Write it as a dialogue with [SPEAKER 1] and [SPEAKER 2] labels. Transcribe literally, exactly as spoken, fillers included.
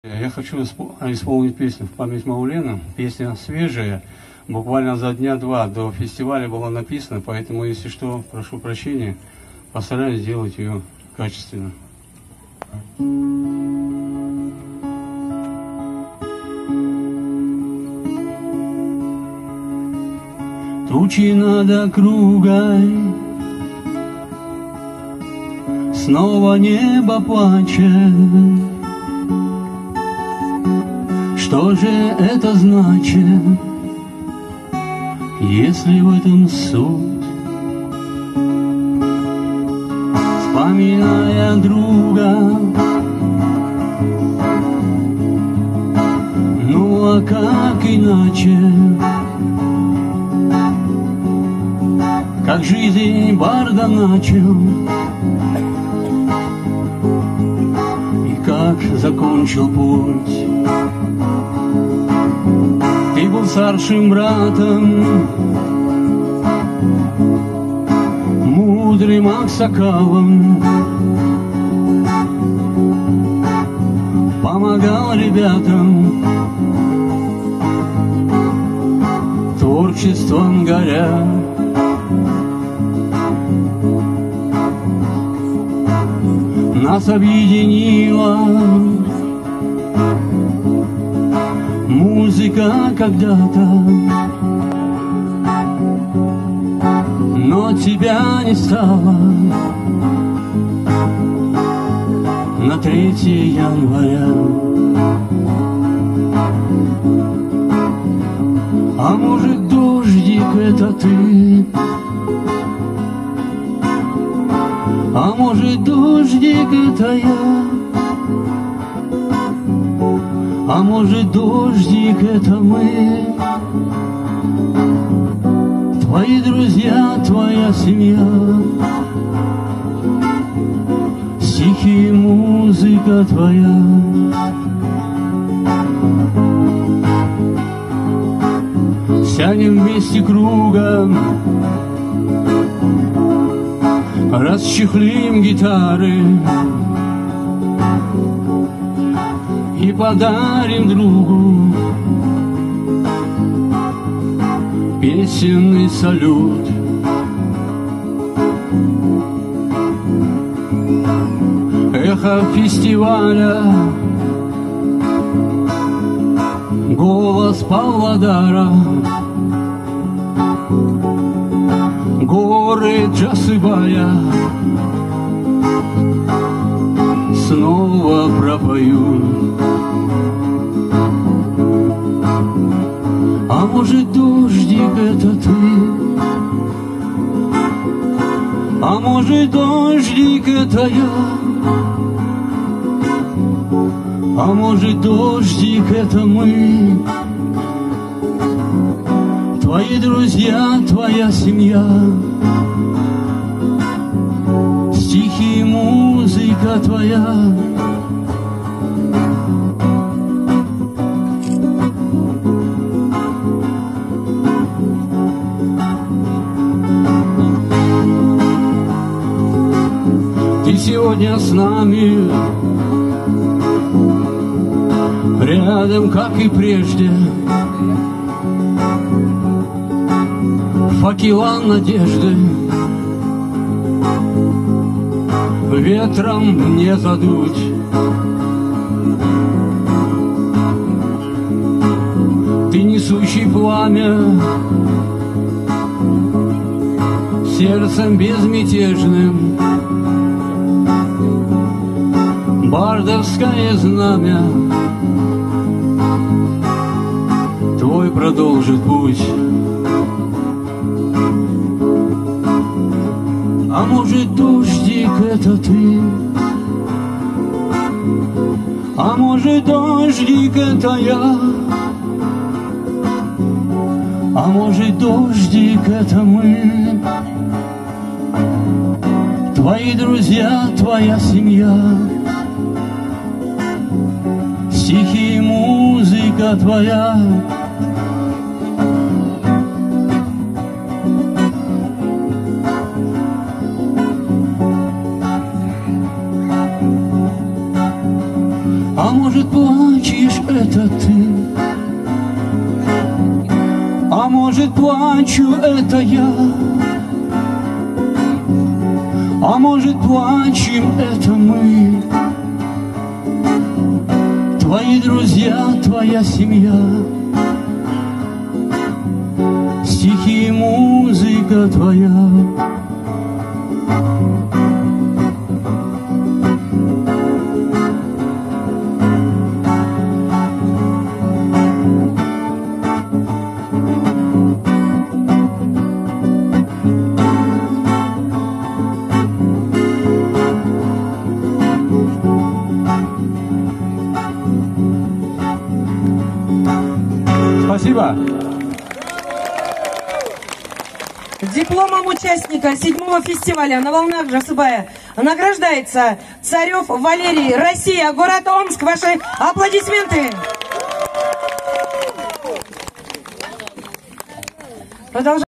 [SPEAKER 1] Я хочу исполнить песню в память Маулена. Песня свежая, буквально за дня два до фестиваля была написана, поэтому, если что, прошу прощения, постараюсь сделать ее качественно. Тучи над округой, снова небо плачет. Что же это значит, если в этом суть? Вспоминая друга, ну а как иначе? Как жизнь барда начал, и как закончил путь. Ты был старшим братом, мудрым аксакалом, помогал ребятам, творчеством горя. Нас объединила музыка когда-то, но тебя не стало на третье января. А может, дождик, это ты? А может, дождик, это я? А может, дождик, это мы? Твои друзья, твоя семья, стихи, музыка твоя. Сядем вместе кругом, расчехлим гитары и подарим другу песенный салют. Эхо фестиваля, голос Павлодара, горы Джасыбая снова пропою. А может, дождик, это ты? А может, дождик, это я? А может, дождик, это мы? Твои друзья, твоя семья, стихи, музыка твоя. Ты сегодня с нами, рядом, как и прежде. Факела надежды ветром не задуть. Ты несущий пламя, сердцем безмятежным, бардовское знамя твой продолжит путь. А может, дождик, это ты? А может, дождик, это я? А может, дождик, это мы? Твои друзья, твоя семья, стихи, музыка твоя. А может, плачь, это ты, а может плачу это я, а может плачем это мы, твои друзья, твоя семья, стихи и музыка твоя. Спасибо.
[SPEAKER 2] Дипломом участника седьмого фестиваля «На волнах Жасыбая» награждается Царев Валерий, Россия, город Омск. Ваши аплодисменты. Продолжаем.